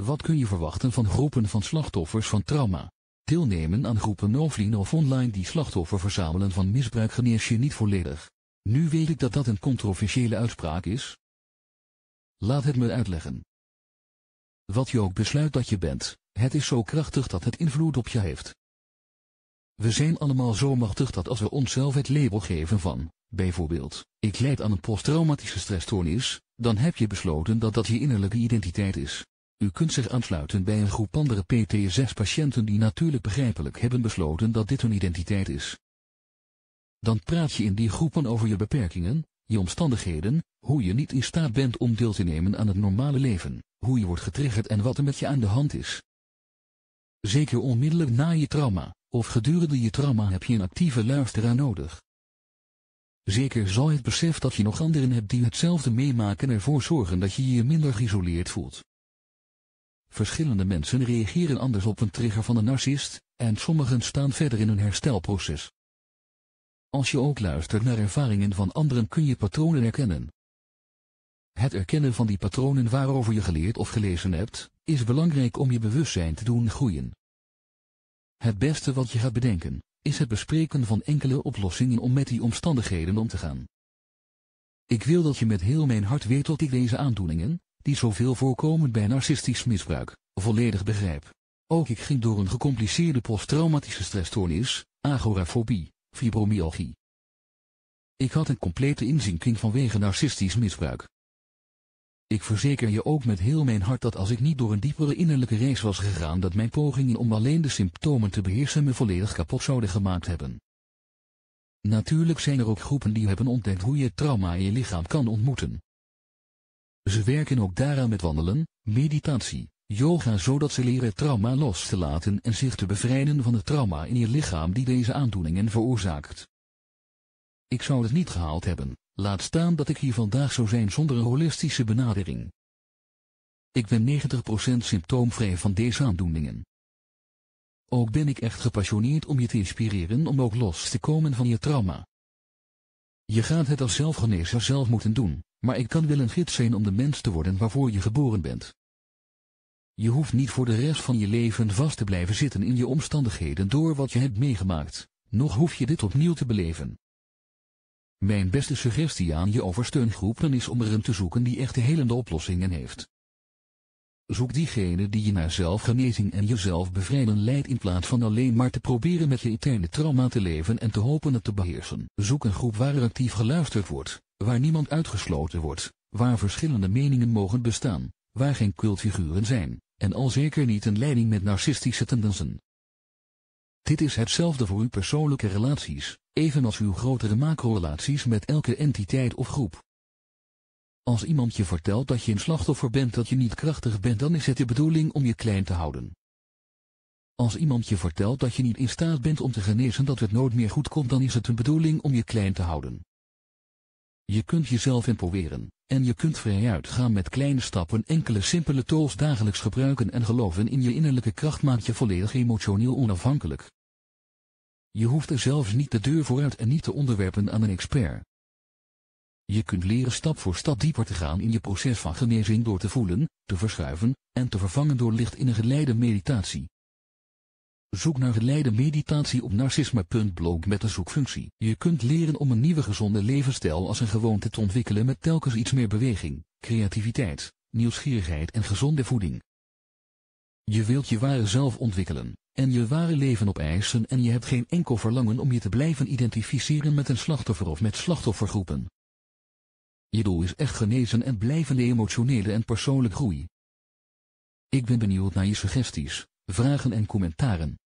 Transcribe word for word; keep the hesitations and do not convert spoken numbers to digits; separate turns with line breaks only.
Wat kun je verwachten van groepen van slachtoffers van trauma? Deelnemen aan groepen offline of online die slachtoffer verzamelen van misbruik genees je niet volledig. Nu weet ik dat dat een controversiële uitspraak is. Laat het me uitleggen. Wat je ook besluit dat je bent, het is zo krachtig dat het invloed op je heeft. We zijn allemaal zo machtig dat als we onszelf het label geven van, bijvoorbeeld, ik lijd aan een posttraumatische stressstoornis, dan heb je besloten dat dat je innerlijke identiteit is. U kunt zich aansluiten bij een groep andere P T S S-patiënten die natuurlijk begrijpelijk hebben besloten dat dit hun identiteit is. Dan praat je in die groepen over je beperkingen, je omstandigheden, hoe je niet in staat bent om deel te nemen aan het normale leven, hoe je wordt getriggerd en wat er met je aan de hand is. Zeker onmiddellijk na je trauma, of gedurende je trauma heb je een actieve luisteraar nodig. Zeker zal het besef dat je nog anderen hebt die hetzelfde meemaken ervoor zorgen dat je je minder geïsoleerd voelt. Verschillende mensen reageren anders op een trigger van een narcist, en sommigen staan verder in hun herstelproces. Als je ook luistert naar ervaringen van anderen kun je patronen herkennen. Het erkennen van die patronen waarover je geleerd of gelezen hebt, is belangrijk om je bewustzijn te doen groeien. Het beste wat je gaat bedenken, is het bespreken van enkele oplossingen om met die omstandigheden om te gaan. Ik wil dat je met heel mijn hart weet dat ik deze aandoeningen, die zoveel voorkomen bij narcistisch misbruik, volledig begrijp. Ook ik ging door een gecompliceerde posttraumatische stressstoornis, agorafobie, fibromyalgie. Ik had een complete inzinking vanwege narcistisch misbruik. Ik verzeker je ook met heel mijn hart dat als ik niet door een diepere innerlijke reis was gegaan dat mijn pogingen om alleen de symptomen te beheersen me volledig kapot zouden gemaakt hebben. Natuurlijk zijn er ook groepen die hebben ontdekt hoe je trauma in je lichaam kan ontmoeten. Ze werken ook daaraan met wandelen, meditatie, yoga zodat ze leren trauma los te laten en zich te bevrijden van het trauma in je lichaam die deze aandoeningen veroorzaakt. Ik zou het niet gehaald hebben, laat staan dat ik hier vandaag zou zijn zonder een holistische benadering. Ik ben negentig procent symptoomvrij van deze aandoeningen. Ook ben ik echt gepassioneerd om je te inspireren om ook los te komen van je trauma. Je gaat het als zelfgenezer zelf moeten doen, maar ik kan wel een gids zijn om de mens te worden waarvoor je geboren bent. Je hoeft niet voor de rest van je leven vast te blijven zitten in je omstandigheden door wat je hebt meegemaakt, noch hoef je dit opnieuw te beleven. Mijn beste suggestie aan je over steungroepen is om er een te zoeken die echte helende oplossingen heeft. Zoek diegene die je naar zelfgenezing en jezelf bevrijden leidt in plaats van alleen maar te proberen met je interne trauma te leven en te hopen het te beheersen. Zoek een groep waar er actief geluisterd wordt, waar niemand uitgesloten wordt, waar verschillende meningen mogen bestaan, waar geen cultfiguren zijn, en al zeker niet een leiding met narcistische tendensen. Dit is hetzelfde voor uw persoonlijke relaties, evenals uw grotere macro-relaties met elke entiteit of groep. Als iemand je vertelt dat je een slachtoffer bent, dat je niet krachtig bent, dan is het de bedoeling om je klein te houden. Als iemand je vertelt dat je niet in staat bent om te genezen, dat het nooit meer goed komt, dan is het een bedoeling om je klein te houden. Je kunt jezelf empowereren, en je kunt vrijuit gaan met kleine stappen. Enkele simpele tools dagelijks gebruiken en geloven in je innerlijke kracht maakt je volledig emotioneel onafhankelijk. Je hoeft er zelfs niet de deur vooruit en niet te onderwerpen aan een expert. Je kunt leren stap voor stap dieper te gaan in je proces van genezing door te voelen, te verschuiven, en te vervangen door licht in een geleide meditatie. Zoek naar geleide meditatie op narcisme punt blog met de zoekfunctie. Je kunt leren om een nieuwe gezonde levensstijl als een gewoonte te ontwikkelen met telkens iets meer beweging, creativiteit, nieuwsgierigheid en gezonde voeding. Je wilt je ware zelf ontwikkelen, en je ware leven opeisen en je hebt geen enkel verlangen om je te blijven identificeren met een slachtoffer of met slachtoffergroepen. Je doel is echt genezen en blijvende emotionele en persoonlijke groei. Ik ben benieuwd naar je suggesties, vragen en commentaren.